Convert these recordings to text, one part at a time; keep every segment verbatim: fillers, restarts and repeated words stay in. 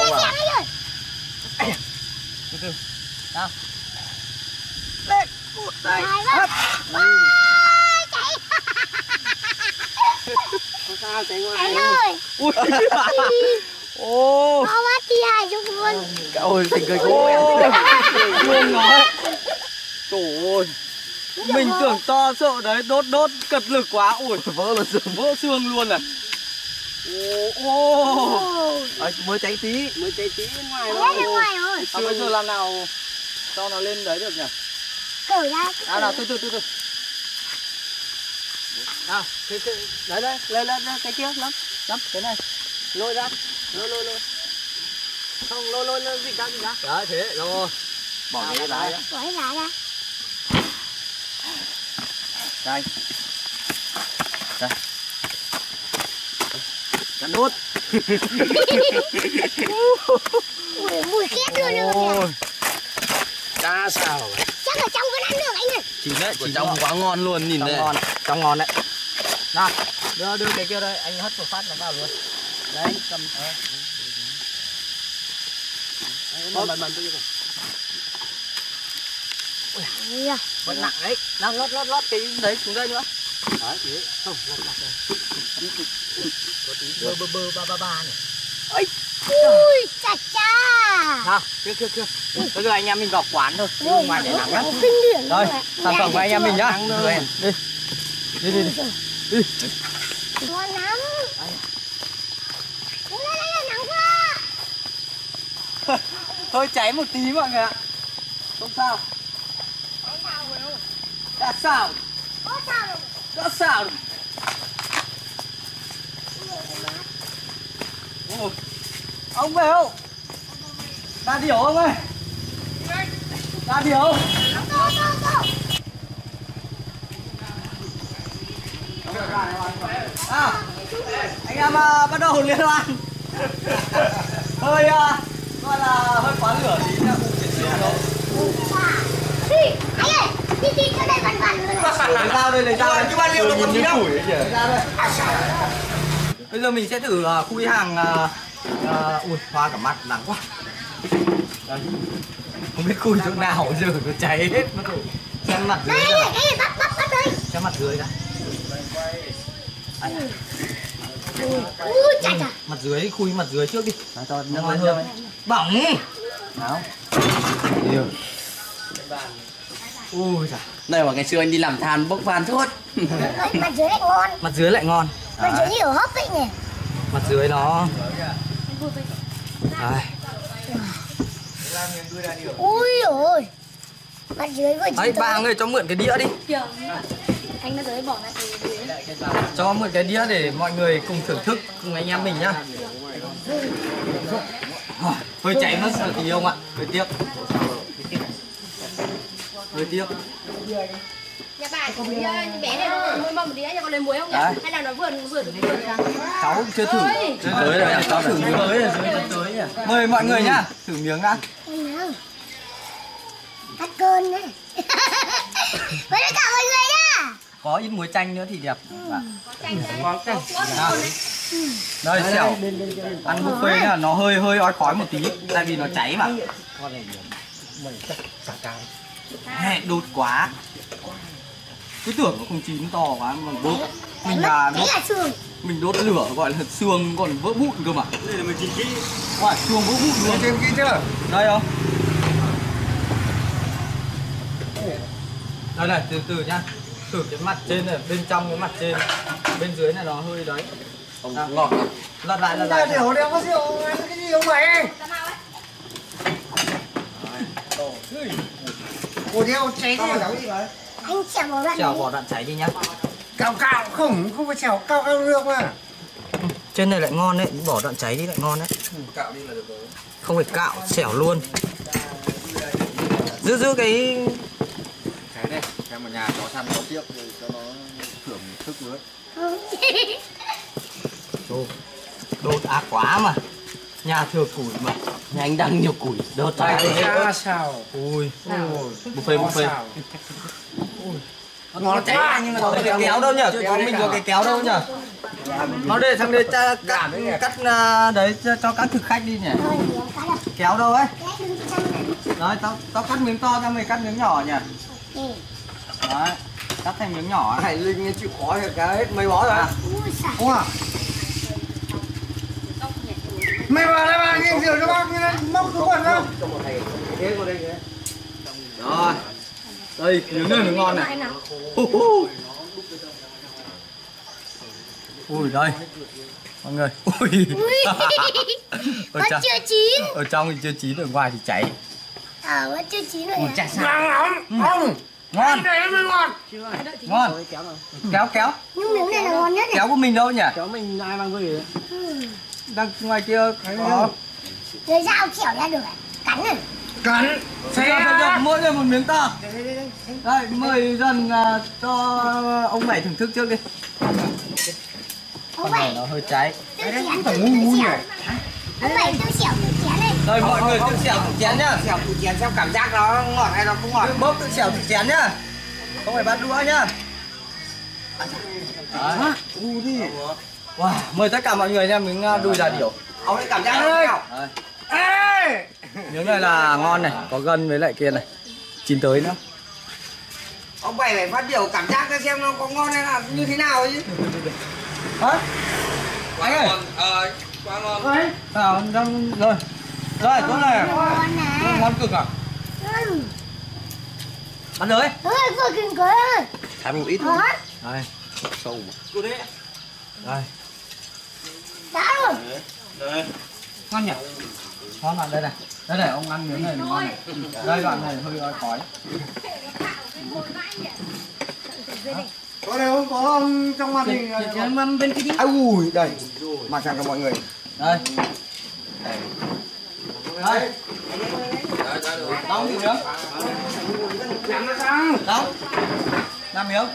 à. Từ từ. Nào. Lên. Một tay. Hất. Chạy. Không sao, chạy ngoài. Anh ơi. Ui. Ô. Nó bắt đi hai chục luôn. Ôi, tình cười cố em. Luôn nói. Trời ơi. Mình tưởng to sợ đấy, đốt đốt cật lực quá. Ui, vỡ là xương, vỡ xương luôn này. Ô ô. À, mới cháy tí, mới cháy tí bên ngoài thôi. Bên ngoài rồi. À, bây giờ làm nào cho nó lên đấy được nhỉ? Cởi ra. À nào, từ từ từ từ. Nào, cái cái đấy đấy, lên lên cái kia lắm. Lắm cái này. Lôi ra. Lôi lôi lôi. Không lôi lôi lôi gì cả gì cả. Đấy thế rồi. Bỏ cái đá ra. Bỏ cái đá ra. Đây. Đây. Cắn nốt. Ui, mùi khét luôn nữa kìa. Cá sao? Chắc ở trong có ăn được anh ơi. Chín đấy, chín trong quá ngon luôn, nhìn đây. Ngon, trong ngon đấy. Nào, đưa đưa cái kia đây, anh hất một phát nó vào luôn. Đấy, cầm ờ. Bẩn bẩn bẩn tôi rồi. Ui, vẫn nặng đấy. Nào lót lót lót cái đấy xuống đây nữa. Đấy, tí không, lót lót đây. Có tí bơ bơ bơ ba ba ba này. Ôi. Ui, chà chà. Nào, kia kia kia. Bây giờ anh em mình vào quán thôi, đi ngoài để nắng lắm. Kinh điển. Đây, sản phẩm của anh em mình nhá. Đi. Đi đi đi. Đi. Ngon lắm. Lên lên lên nắng quá. Thôi cháy một tí mọi người ạ. Không sao. Đã sao? Có sao đâu. Đã sao? Ôi. Ông về không? Đa điểu ông ơi. Đa điểu. Tô tô tô. À, anh em uh, bắt đầu liên hoan. Hơi uh, gọi là hơi quá lửa tí nha, cũng chiến chiến đâu. Anh ơi, đi đi cho đây vằn vằn luôn. Lấy dao đây, lấy dao đây. Cái ba liều nó còn gì đâu. Lấy dao đây. Bây giờ mình sẽ thử uh, khui hàng uh, uh, ui, hoa cả mặt nắng quá. Đây. Không biết khui chỗ nào giờ nó cháy hết mất rồi. Xem mặt dưới. Đây, đây, đây, bắt bắt bắt đây. Xem mặt dưới đã. Ui, chà chà. Mặt dưới, khui mặt dưới trước đi. Đó, cho nâng lên hơn. Bỏng. Nào. Điều. Ui giời. Đây mà ngày xưa anh đi làm than bốc than suốt. Mặt dưới lại ngon. Mặt dưới lại ngon. Mặt dưới như ở hấp vậy nhỉ. Mặt dưới nó. Đây. Ui ôi. Mặt dưới vừa Đấy, ba người cho mượn cái đĩa đi. Anh nó tới bỏ lại dưới. Cho mượn cái đĩa để mọi người cùng thưởng thức cùng anh em mình nhá. Hơi cháy mất sợ tí không ạ? Hơi tiếc. Hơi tiếc. Nhà bạn bé này nó nuôi mầm một đĩa, nhà con lấy muối không nhỉ? Đấy. Hay là nó vườn vườn vườn Cháu chưa thử. Chưa tới rồi, cháu thử miếng tới rồi, tới nhỉ. Mời mọi người nhá, thử miếng đã. Anh nào. Tắt cơn đấy. Với tất cả mọi người nhá. Có ít muối chanh nữa thì đẹp. Có chanh Đây xẻo. Ăn buffet là nó hơi hơi ói khói một tí, tại vì nó cháy mà. Hè, đột quá. Cứ tưởng nó không chín to quá mà đốt. Mình là Đấy là xương. mình đốt lửa gọi là xương còn vỡ vụn cơ mà. Đây là mình chín kỹ. Quả xương vỡ vụn luôn. Trên kỹ chưa? Đây không? Đây này, từ từ nhá. Thử cái mặt trên này, bên trong cái mặt trên, bên dưới này nó hơi đấy. Không ngọt đâu. Lật lại, lật lại. Điểu đeo có rượu, cái gì không mày? Ủa đeo cháy thế là gì vậy? Anh chèo vào đoạn Chèo đấy. vỏ đạn cháy đi nhá. Cào cào không, không phải chèo cào cào được mà. Trên này lại ngon đấy, bỏ đạn cháy đi lại ngon đấy. Cạo đi là được rồi. Không phải cạo, xẻo luôn. Giữ giữ cái Cái này, em ở nhà cho săn có tiếp rồi cho nó thưởng thức nữa. đột, đột ác quá mà. Nhà thừa củi mà. Nhà anh đang nhiều củi. Đốt Đây, cháy. đây. Sao? Ui, Ôi, buffet buffet. ngon cháy nhưng mà Có cái kéo đâu nhỉ? Có mình có cái kéo đâu nhỉ? Nó đây thằng đây ta cắt, cắt uh, đấy cho các thực khách đi nhỉ. Thôi thì em cắt rồi. Kéo đâu ấy. Cái đừng chăm này. Đấy, tao tao cắt miếng to ra mày cắt miếng nhỏ nhỉ. Ừ. Đấy, cắt thành miếng nhỏ. Hải Linh chịu khó thì cái hết mấy bó rồi. Ui xài. Ủa mày vào đây mà nghe rượu cho bác móc túi quần không? Rồi. Đây, miếng này miếng ngon này. Ui đây. Mọi người. Ui. Ở Vẫn trong, chưa chín. ở trong thì chưa chín, ở ngoài thì cháy. Ờ vẫn chưa chín rồi. Chả sao. Ngon lắm. Ngon. Này mới ngon. Ngon. Kéo kéo. Nhưng miếng này là ngon nhất này. Kéo của mình đâu nhỉ? Cháu mình ai mang về? Ừ. Đang ngoài kia có. Rồi dao chẻo ra được. Cắn này. Cắn. Bây giờ bây giờ mỗi người một miếng to. Đây, mời dần uh, cho ông Bảy thưởng thức trước đi. Ông Con này bảy nó hơi cháy. tự chén tự ngu nhỉ. Ông bảy tự xẻo tự chén này. Đây mọi người tự xẻo tự chén nhá. Xẻo tự chén xem cảm giác nó ngọt hay nó không ngọt. Tự bốc tự xẻo tự chén nhá. Không phải bắt đũa nhá. Đấy. Ngu đi. Wow, mời tất cả mọi người nha, miếng uh, đùi đà điểu. Ông ấy cảm giác nó nào? Đây. Ê! Miếng này là ngon này, có gân với lại kia này. Chín tới nữa. Ông Bảy phải phát biểu cảm giác ra xem nó có ngon hay là như thế nào chứ. Hả? Anh ơi. Ờ, quá ngon. Đấy. Nào, đang rồi. Rồi, tốt này. Ngon nè. Ngon cực à? Ừ. Bắn rồi. Ơi vừa kìa cười. Thái một ít Hả? Đây. sâu mà. Cô đấy. Đây. Đã rồi. Ngon nhỉ? Ngon bạn đây này. Đây này, ông ăn miếng này ngon này. Đây đoạn này hơi gói khói. Có đây không có ông trong màn hình Mâm bên kia đi. à, ui đây mặt sang cho mọi người. Đây. Đây. Đóng thử miếng. Làm nó sang. Đóng. năm miếng.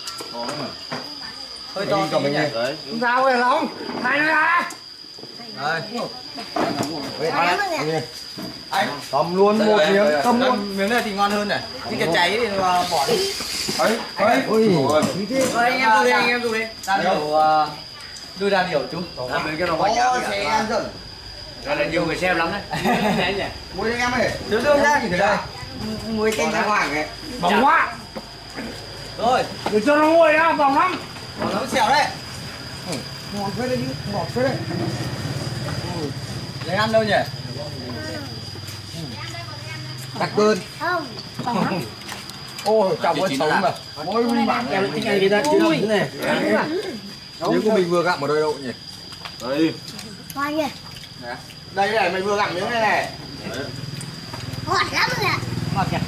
Hơi to tí nhỉ. Đấy. Sao vậy Long? Hai nữa à? Đây. Đấy, Cảm ơn ạ. Anh cầm luôn một miếng, cầm Đây, luôn. miếng này thì ngon hơn này. Những cái cháy thì bỏ đi. Đấy, đấy. Ui. Rồi anh em dùng đi, anh em dùng đi. Đà điểu đuôi đà điểu chú. Làm cái nó bánh nhá. Sẽ ăn dần. Đây là nhiều người xem lắm đấy. Muối em ơi. Đưa đưa ra thì đây. Muối canh ra hoàng ấy. Bỏng quá. Rồi, Để cho nó nguội ra, bỏng lắm. bỏ nó xèo đấy. Ngọt phết đấy chứ, ngọt phết đấy. Lấy ăn đâu nhỉ? Đặc cơn. Không. Không. Ôi, chồng ơi sống mà. Ôi, bạn em thích ăn cái này chứ này. Miếng của mình vừa gặm ở đây đâu nhỉ? Đây. Ngon nhỉ. Đây này, mình vừa gặm miếng này này. Ngọt lắm rồi ạ. Ngọt nhỉ?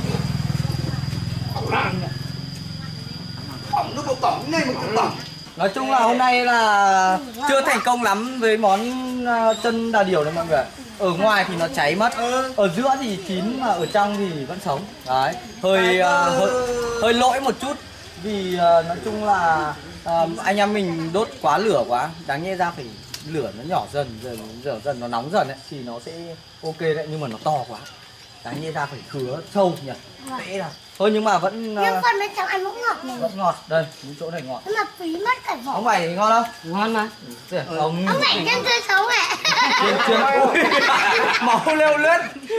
Bỏng nó có bỏng này mà cũng bỏng. Nói chung là hôm nay là chưa thành công lắm với món uh, chân đà điểu này mọi người. Ở ngoài thì nó cháy mất, ở giữa thì chín mà ở trong thì vẫn sống. Đấy, hơi uh, hơi, hơi lỗi một chút vì uh, nói chung là uh, anh em mình đốt quá lửa quá, đáng nhẽ ra phải lửa nó nhỏ dần dần dần dần nó nóng dần ấy thì nó sẽ ok đấy, nhưng mà nó to quá. Đáng nhẽ ra phải khứa sâu nhỉ. Dễ ra. Thôi nhưng mà vẫn uh, Nhưng phần bên trong ăn vẫn ngọt này. vẫn ngọt. Đây, những chỗ này ngọt. Nhưng mà phí mất cả vỏ. Ông Bảy ngon không? Ngon mà. Ông Ông bảy đang tươi sống ạ. chuyên chuyên ui máu leo lết.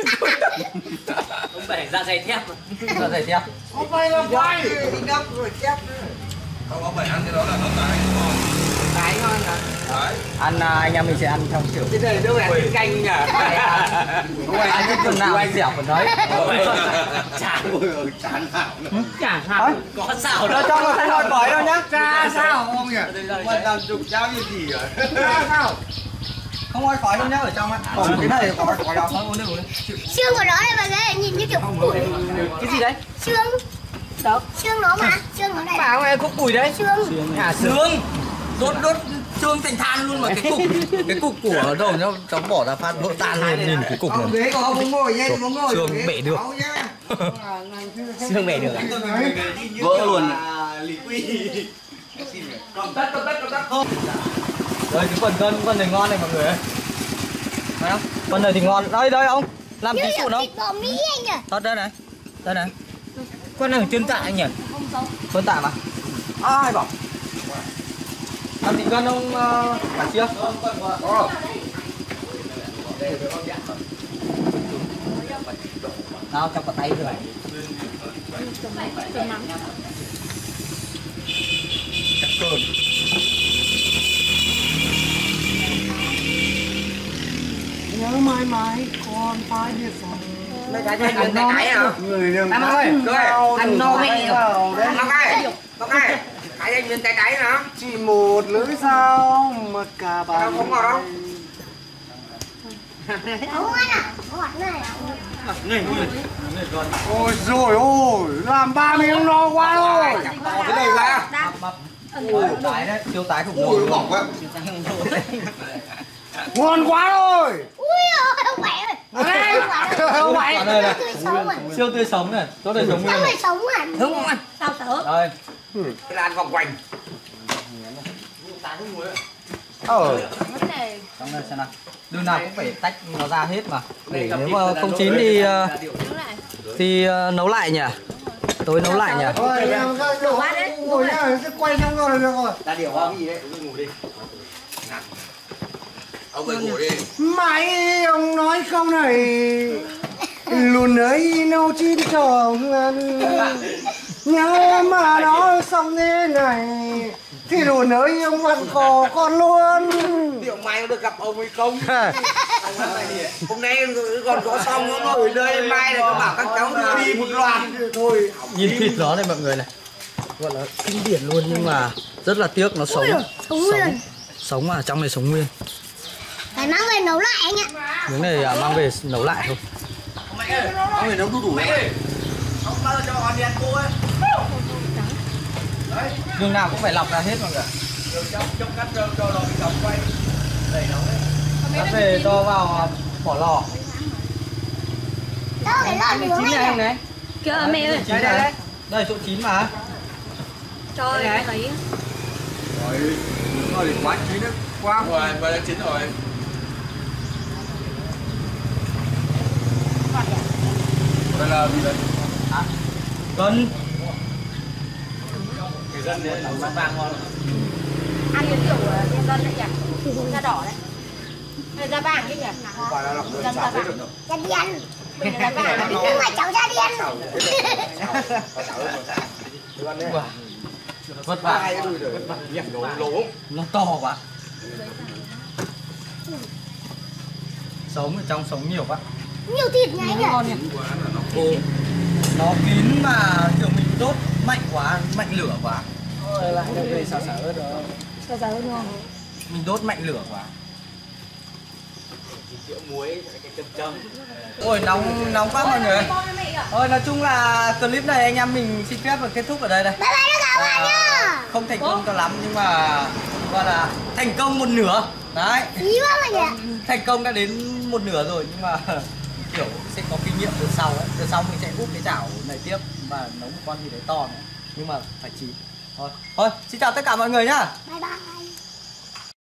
Ông Bảy ra dày thép. Ra dày theo. Ông phải là quay. Đắp rồi chép. Không, ông phải ăn cái đó là nó cái ngon. Cái ngon hả? Đấy. Ăn à, anh em mình sẽ ăn theo kiểu Cái này đâu phải canh nhỉ? không phải ăn cái phần nào anh dẻo phần đấy. Chả Ôi, chán nào. chả sao. Có sao Ở đâu. trong là không ngồi cõi đâu nhá. Cha sao ông nhỉ? Mà làm dục cháo như gì rồi? Cha sao? Không ngồi cõi đâu nhá, ở trong á. Còn cái này có cõi đâu. Thôi uống đi uống đi. Xương của nó này bà ghê, nhìn như kiểu cúc củi. Cái gì đấy? Xương. Đâu? Xương nó mà, xương nó này. Bảo này cúc củi đấy. Xương. À xương. Đốt đốt xương thành than luôn mà cái cục cái cục của đầu nó cháu bỏ ra phát vỡ tan luôn, nhìn cái cục Ông này. ghế có ông ngồi nhé, ông ngồi. Xương bể được. Xương bể được. Vỡ luôn. Cầm tắt cầm tắt cầm tắt không. Đây cái phần gân phần này ngon này mọi người ơi. Thấy không? Phần này thì ngon. Đây đây ông. Làm tí Như sụn kiểu không? thịt bò Mỹ anh nhỉ? Thật đây này. Đây này. Con này chân tạ anh nhỉ? Phân tạ mà. Ai bảo. Ăn thịt gân ông uh, cả chưa? Có. Nào trong vào tay rồi. Cắt cơm. Nhớ mãi mãi còn phải biết rằng Mấy cái cho anh tay cái hả? Người đừng Em ơi, ăn no mẹ. Nó cái, nó cái. Cái anh miếng tay cái hả? chỉ một lưỡi dao mà cả bàn Không ngọt đâu. Không ăn à? Ngọt này. ôi rồi ôi làm ba miếng no quá rồi. Cái này ra. Ôi, tái đấy, siêu tái khủng Ui, bố. nó bỏng quá. Ngon quá rồi. Ui ơi, không phải ơi. Không phải. Ở đây này, Tươi sống à? siêu tươi sống này, chỗ này sống nguyên Sao này. lại sống à? Đúng không anh? Sao sợ? Đây, Cái là ăn vòng quanh. Ờ. Cái này trong đây xem nào. Đường nào cũng phải tách nó ra hết mà. Để nếu mà không chín thì uh, đứng lại. thì uh, nấu lại nhỉ. Tôi nấu lại nhỉ. Thôi, đổ bát đấy. ngồi nhá, cứ quay trong rồi được rồi. Là điều hoa gì đấy, ngủ đi. Ông ơi ngủ đi. Mãi ông nói câu này lùn ấy nấu chín tròn ăn. Nhớ mà nói xong thế này thì lùn ấy ông vẫn có con luôn. Liệu mai có được gặp ông hay không? Hôm nay còn có xong nó gửi đây, mai là có bảo các cháu đưa đi một loạt thôi. Nhìn thịt nó này mọi người này. Gọi là kinh điển luôn nhưng mà rất là tiếc nó sống. Sống nguyên. Sống mà trong này sống nguyên. Phải mang về nấu lại anh ạ. Miếng này à, mang về nấu lại thôi. Ông này nấu đu đủ đấy. Ông bao giờ cho họ đi ăn cô ấy. Đường nào cũng phải lọc ra hết mọi người. Trong trong cắt cho cho lò bị chồng quay. Đầy nấu đấy. Cắt về cho vào bỏ lò. Đâu để lợn nướng Chín này anh em ạ. này. Kìa mẹ ơi. Đây đây đây. Đây chỗ chín mà. Trời ơi, thấy. Rồi, đúng rồi, quá chín đấy. Quá. Rồi, và đã chín rồi. Đây là gì đấy? Cân. Người dân đấy, nấu vàng ngon. Ăn cái kiểu nhân dân đấy nhỉ? Da đỏ đấy. Hay da vàng chứ nhỉ? Phải là lọc người Dân da chả biết vàng. được. Ra đi ăn. Mình là da vàng. Nhưng mà cháu ra đi ăn. Wow. Vất vả. Hai cái đùi rồi. Nhạc lố lố. Nó to quá. Sống ở trong sống nhiều quá. Nhiều thịt nhá anh ạ. Ngon nhỉ. Ồ. Nó kín mà kiểu mình đốt mạnh quá, mạnh lửa quá. Rồi lại được về xào xào hết rồi. Sao giờ ngon. Mình đốt mạnh lửa quá. Ôi nóng nóng quá mọi người. Thôi nói chung là clip này anh em mình xin phép và kết thúc ở đây đây. Bye bye tất cả các bạn nhá. Không thành công cho lắm nhưng mà gọi là thành công một nửa. Đấy. Ý quá mọi người ạ. Thành công đã đến một nửa rồi nhưng mà kiểu sẽ có kinh nghiệm từ sau ấy. Từ sau mình sẽ úp cái chảo này tiếp và nấu một con gì đấy to nữa. Nhưng mà phải chín. Thôi, thôi, xin chào tất cả mọi người nhá. Bye bye.